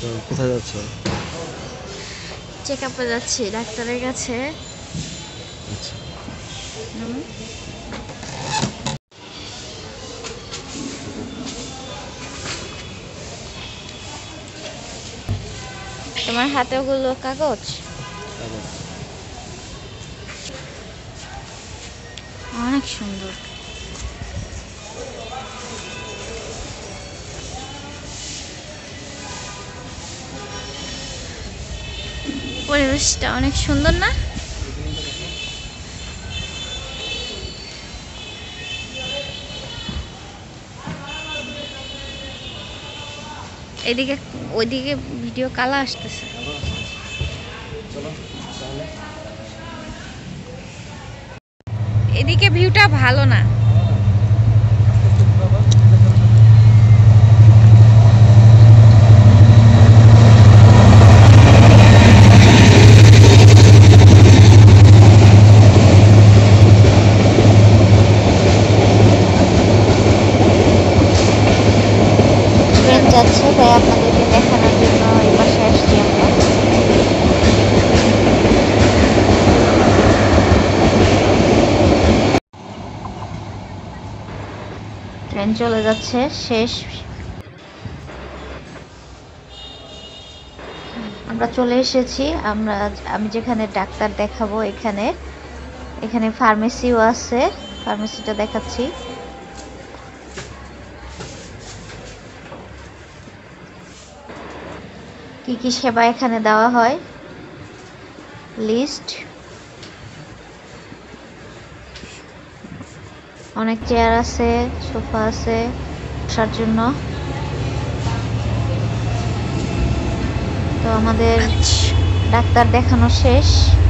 তো কোথায় যাচ্ছ? চেক আপে যাচ্ছি ডাক্তারের কাছে। আচ্ছা। তোমার হাতে ওগুলো কাগজ? কাগজ। অনেক সুন্দর। পরিবেশটা অনেক সুন্দর না? এদিকে ওইদিকে ভিডিও কালা আসতেছে। চলো তাহলে। এদিকে ভিউটা ভালো না। ট্রেন যাচ্ছে তাই আপনাদেরকে দেখানোর জন্য এই পাশে আসছি আমরা। ট্রেন চলে যাচ্ছে শেষ। আমরা চলে এসেছি। আমি যেখানে ডাক্তার দেখাবো এখানে ফার্মেসিও আছে, ফার্মেসিটা দেখাচ্ছি। কি কি সেবা এখানে দেওয়া হয় লিস্ট। অনেক চেয়ার আছে, সোফা আছে বসার জন্য। তো আমাদের ডাক্তার দেখানো শেষ।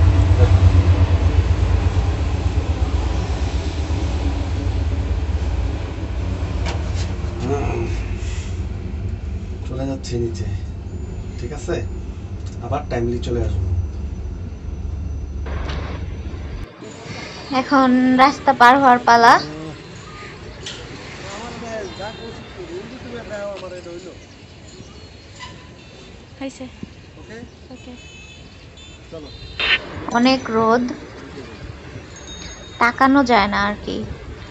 চলে যাচ্ছি নিচে, ঠিক আছে? আবার টাইমলি চলে আসবো। এখন রাস্তা পার হওয়ার পালা। অনেক রোদ, তাকানো যায় না আর কি।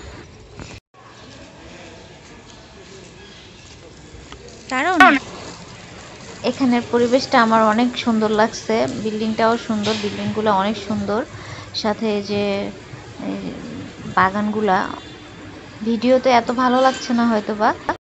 এখানের পরিবেশটা আমার অনেক সুন্দর লাগছে। বিল্ডিংটাও সুন্দর, বিল্ডিংগুলো অনেক সুন্দর। সাথে যে বাগানগুলা ভিডিওতে এত ভালো লাগছে না হয়তো বা।